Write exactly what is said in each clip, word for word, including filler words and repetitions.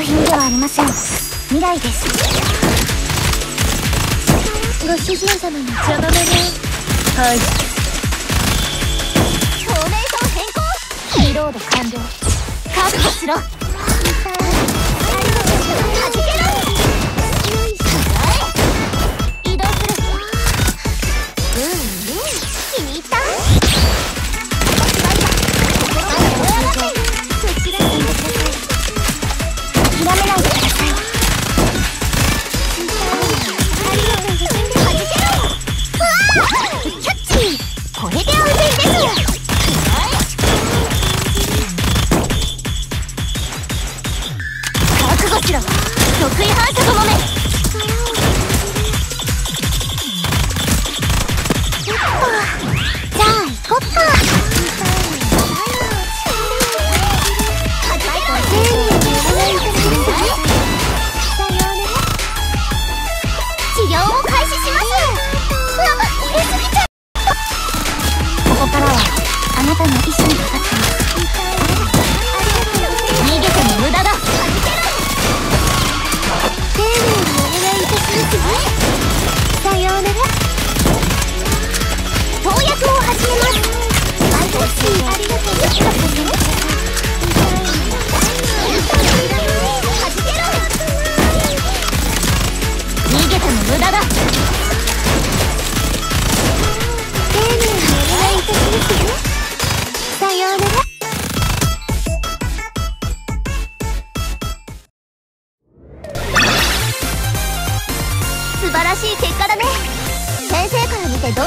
品ではありません。未来です。ご主人様の邪魔者。はい。フォーメーション変更。リロード完了。確保しろ。はじけろ。移動する。うんうん、気に入った。諦めないでください。キャッチ。これで安全です。覚悟しろ。得意反射ともめ。じゃあ行こっか。治療を開始します。うわ、入れすぎちゃう。ここからはあなたの意志にかかってます。逃げても無駄だ。丁寧にお願いいたします。さようなら。投薬を始めます。ありがとうございます。逃げても無駄だ。丁寧にお願いいたしますよ。さようなら。素晴らしい結果だね。先生から見てどう？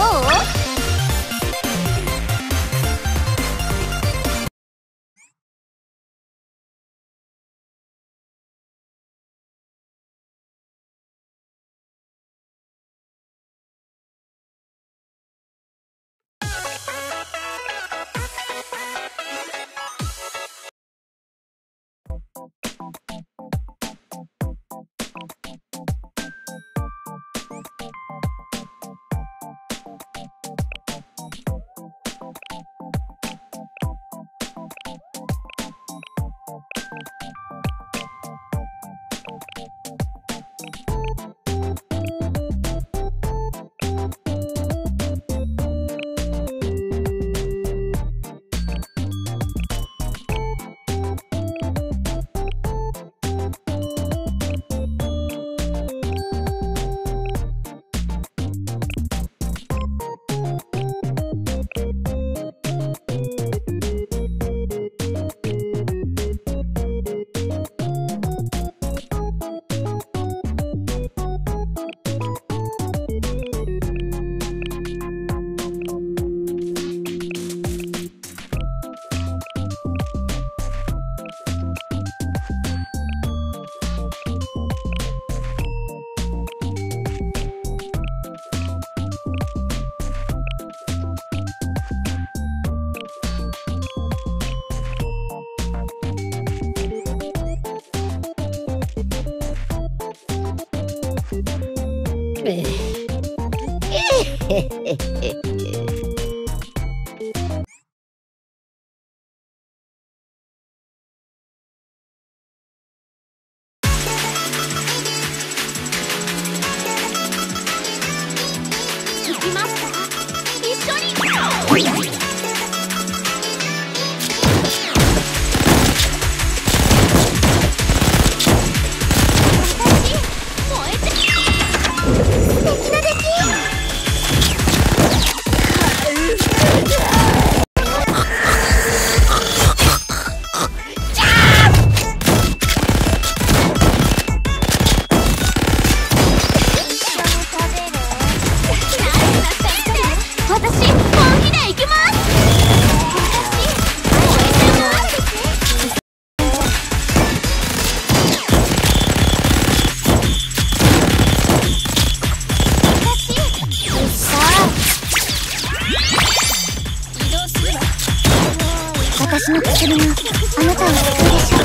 私の薬があなたを救うでしょう。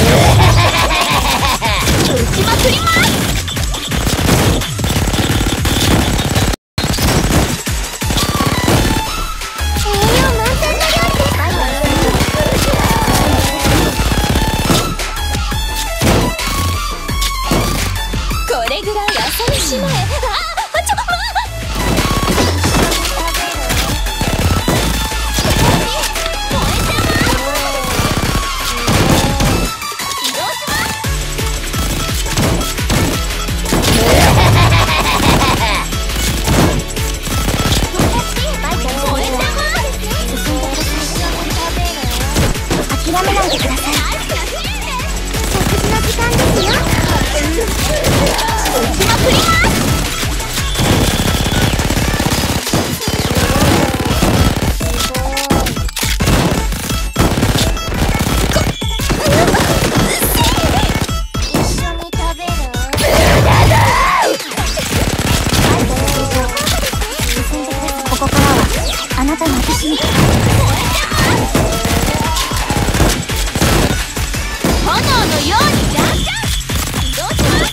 打ちまくります。栄養満点の料理です。 なたの意志にかかってます。炎のようにじゃんじゃん移動します。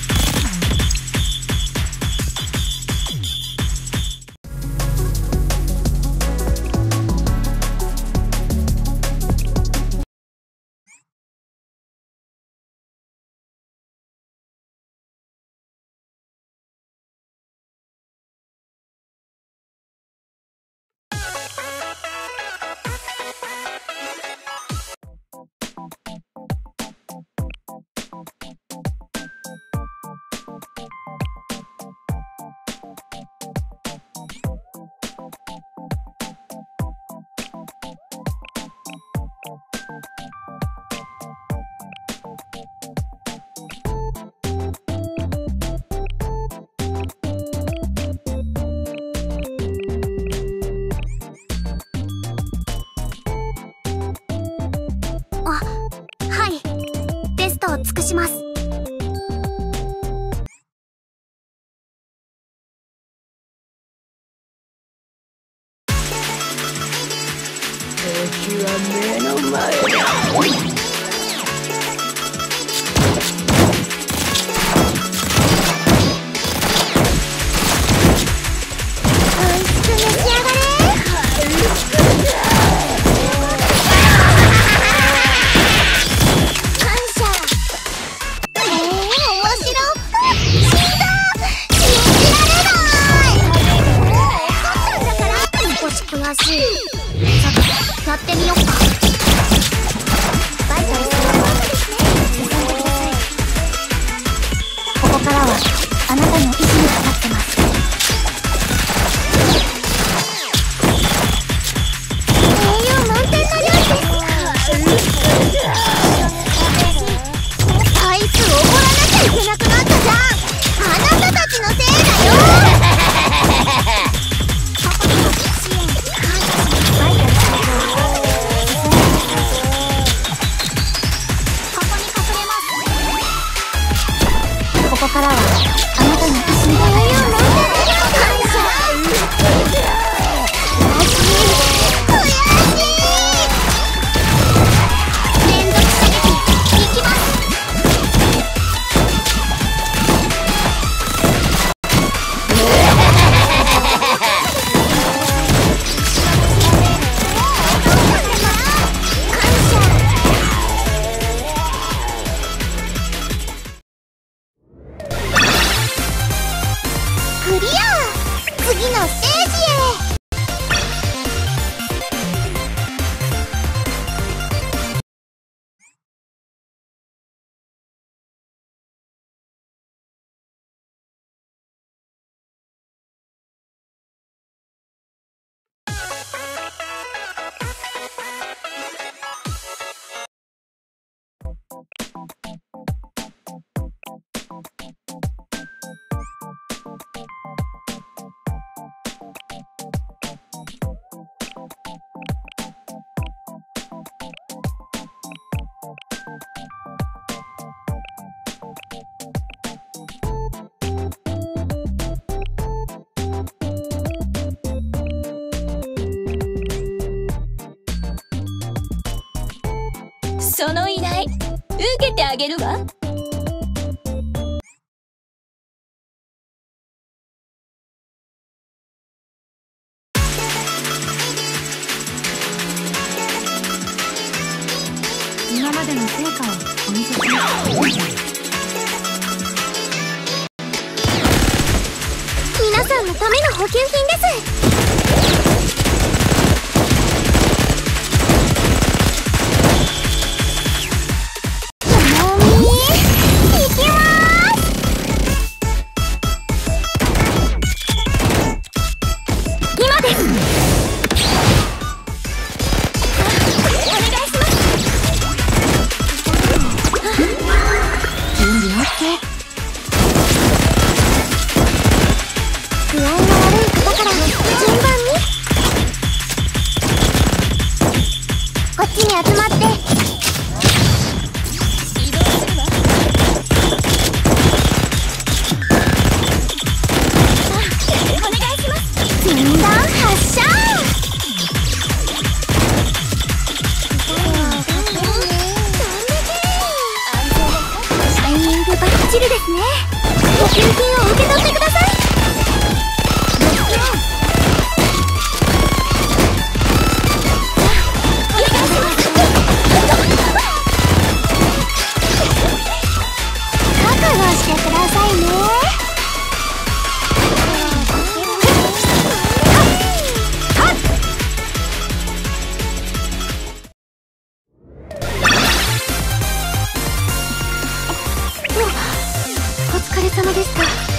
尽くします。 敵は目の前だ。 やってみよっか。バイタルスロー進んでください。ここからはあなたの意志にかかってます。栄養満点な料理です。あいつおごらなきゃいけなくなったじゃん。あなたたちのせいだよ。ここからはあなたの意志にかかってます。連続射撃いきます。クリア！次のステージへ！ その依頼受けてあげるわ。 今までの成果をお見せします。皆さんのための補給品です。具合が悪い方から疲れ様でした。